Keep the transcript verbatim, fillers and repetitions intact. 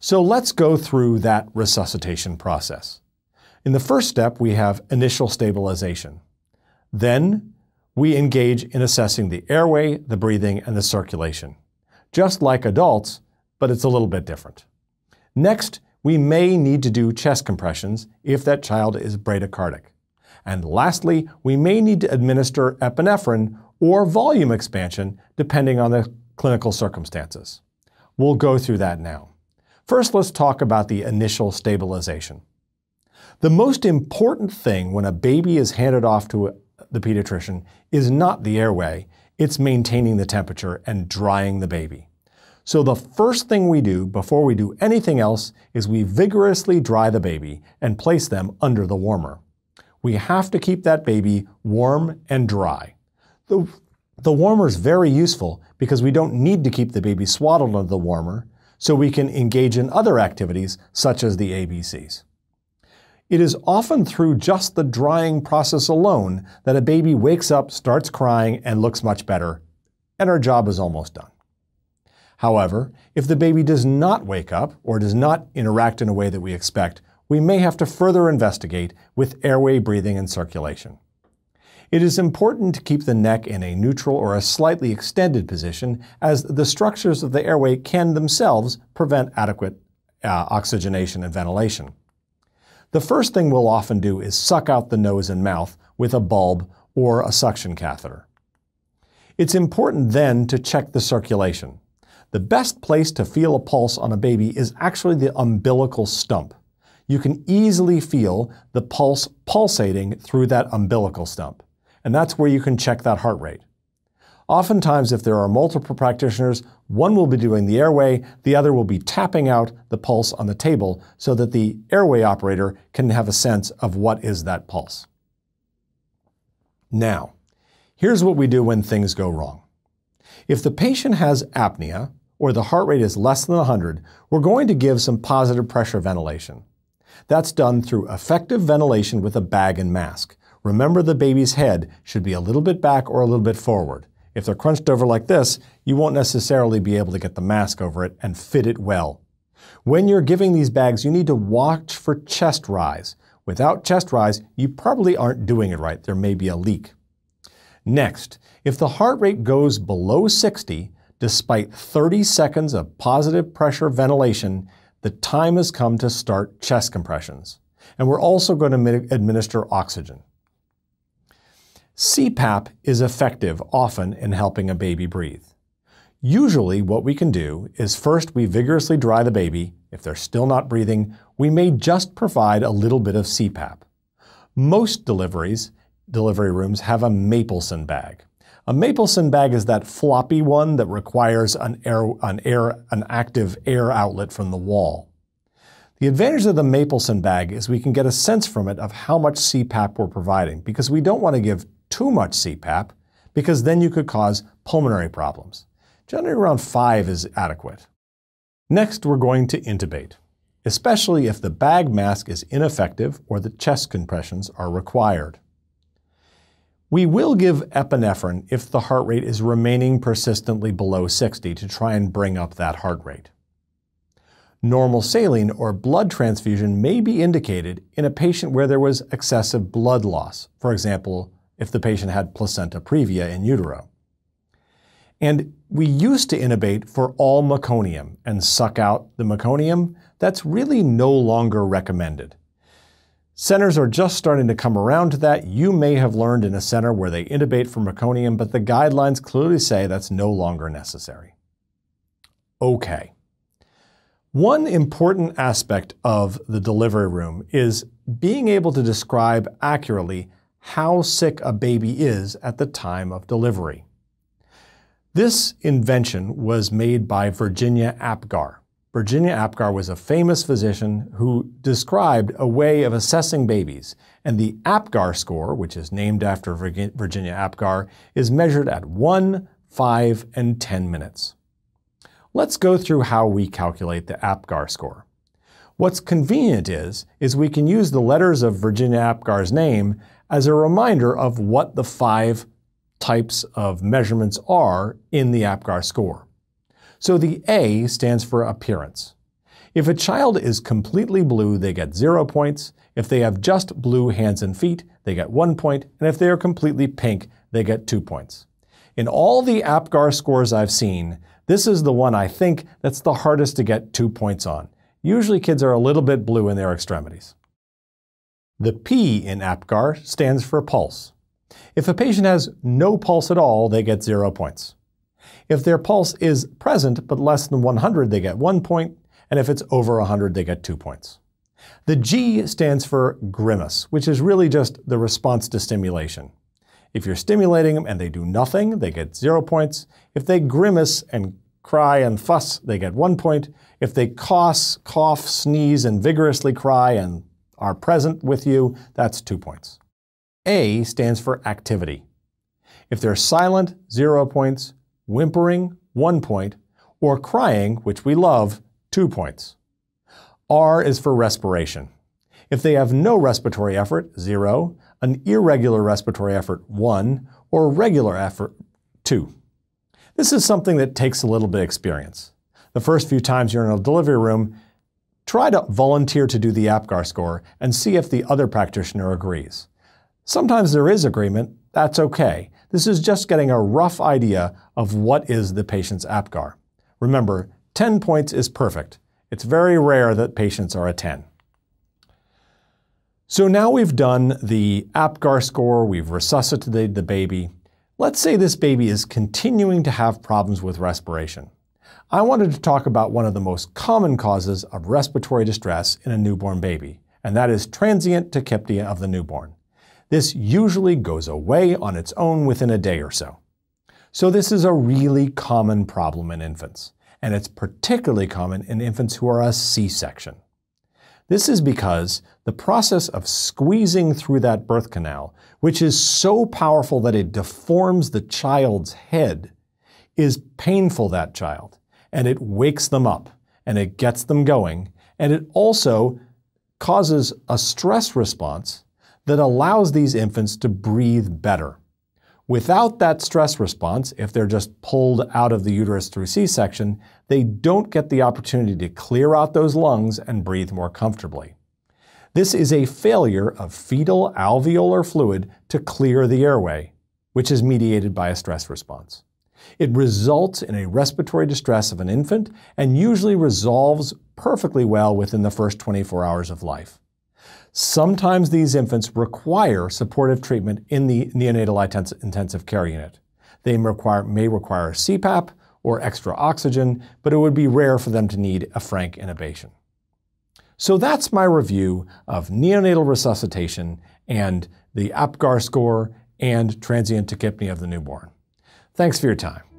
So let's go through that resuscitation process. In the first step, we have initial stabilization. Then we engage in assessing the airway, the breathing, and the circulation. Just like adults, but it's a little bit different. Next, we may need to do chest compressions if that child is bradycardic. And lastly, we may need to administer epinephrine or volume expansion depending on the clinical circumstances. We'll go through that now. First, let's talk about the initial stabilization. The most important thing when a baby is handed off to the pediatrician is not the airway, it's maintaining the temperature and drying the baby. So the first thing we do before we do anything else is we vigorously dry the baby and place them under the warmer. We have to keep that baby warm and dry. The, the warmer is very useful because we don't need to keep the baby swaddled under the warmer, so we can engage in other activities such as the A B Cs. It is often through just the drying process alone that a baby wakes up, starts crying, and looks much better, and our job is almost done. However, if the baby does not wake up or does not interact in a way that we expect, we may have to further investigate with airway, breathing, and circulation. It is important to keep the neck in a neutral or a slightly extended position, as the structures of the airway can themselves prevent adequate uh, oxygenation and ventilation. The first thing we'll often do is suck out the nose and mouth with a bulb or a suction catheter. It's important then to check the circulation. The best place to feel a pulse on a baby is actually the umbilical stump. You can easily feel the pulse pulsating through that umbilical stump, and that's where you can check that heart rate. Oftentimes, if there are multiple practitioners, one will be doing the airway, the other will be tapping out the pulse on the table so that the airway operator can have a sense of what is that pulse. Now, here's what we do when things go wrong. If the patient has apnea, or the heart rate is less than one hundred, we're going to give some positive pressure ventilation. That's done through effective ventilation with a bag and mask. Remember, the baby's head should be a little bit back or a little bit forward. If they're crunched over like this, you won't necessarily be able to get the mask over it and fit it well. When you're giving these bags, you need to watch for chest rise. Without chest rise, you probably aren't doing it right. There may be a leak. Next, if the heart rate goes below sixty, despite thirty seconds of positive pressure ventilation, the time has come to start chest compressions. And we're also going to administer oxygen. C PAP is effective often in helping a baby breathe. Usually what we can do is first we vigorously dry the baby. If they're still not breathing, we may just provide a little bit of C PAP. Most deliveries, delivery rooms have a Mapleson bag. A Mapleson bag is that floppy one that requires an, air, an, air, an active air outlet from the wall. The advantage of the Mapleson bag is we can get a sense from it of how much C PAP we're providing, because we don't want to give too much C PAP, because then you could cause pulmonary problems. Generally around five is adequate. Next, we're going to intubate, especially if the bag mask is ineffective or the chest compressions are required. We will give epinephrine if the heart rate is remaining persistently below sixty to try and bring up that heart rate. Normal saline or blood transfusion may be indicated in a patient where there was excessive blood loss, for example, if the patient had placenta previa in utero. And we used to intubate for all meconium and suck out the meconium. That's really no longer recommended. Centers are just starting to come around to that. You may have learned in a center where they intubate for meconium, but the guidelines clearly say that's no longer necessary. Okay. One important aspect of the delivery room is being able to describe accurately how sick a baby is at the time of delivery. This invention was made by Virginia Apgar. Virginia Apgar was a famous physician who described a way of assessing babies, and the Apgar score, which is named after Virginia Apgar, is measured at one, five, and ten minutes. Let's go through how we calculate the Apgar score. What's convenient is, is we can use the letters of Virginia Apgar's name as a reminder of what the five types of measurements are in the Apgar score. So the A stands for appearance. If a child is completely blue, they get zero points. If they have just blue hands and feet, they get one point. And if they are completely pink, they get two points. In all the Apgar scores I've seen, this is the one I think that's the hardest to get two points on. Usually kids are a little bit blue in their extremities. The P in Apgar stands for pulse. If a patient has no pulse at all, they get zero points. If their pulse is present but less than one hundred, they get one point. And if it's over one hundred, they get two points. The G stands for grimace, which is really just the response to stimulation. If you're stimulating them and they do nothing, they get zero points. If they grimace and cry and fuss, they get one point. If they cough, cough, sneeze, and vigorously cry and are present with you, that's two points. A stands for activity. If they're silent, zero points, whimpering, one point, or crying, which we love, two points. R is for respiration. If they have no respiratory effort, zero, an irregular respiratory effort, one, or regular effort, two. This is something that takes a little bit of experience. The first few times you're in a delivery room, try to volunteer to do the Apgar score and see if the other practitioner agrees. Sometimes there is agreement, that's okay. This is just getting a rough idea of what is the patient's Apgar. Remember, ten points is perfect. It's very rare that patients are a ten. So now we've done the Apgar score, we've resuscitated the baby. Let's say this baby is continuing to have problems with respiration. I wanted to talk about one of the most common causes of respiratory distress in a newborn baby, and that is transient tachypnea of the newborn. This usually goes away on its own within a day or so. So this is a really common problem in infants, and it's particularly common in infants who are a C-section. This is because the process of squeezing through that birth canal, which is so powerful that it deforms the child's head, is painful for that child, and it wakes them up, and it gets them going, and it also causes a stress response that allows these infants to breathe better. Without that stress response, if they're just pulled out of the uterus through C-section, they don't get the opportunity to clear out those lungs and breathe more comfortably. This is a failure of fetal alveolar fluid to clear the airway, which is mediated by a stress response. It results in a respiratory distress of an infant and usually resolves perfectly well within the first twenty-four hours of life. Sometimes these infants require supportive treatment in the neonatal intensive care unit. They may require, may require C PAP or extra oxygen, but it would be rare for them to need a frank intubation. So that's my review of neonatal resuscitation and the Apgar score and transient tachypnea of the newborn. Thanks for your time.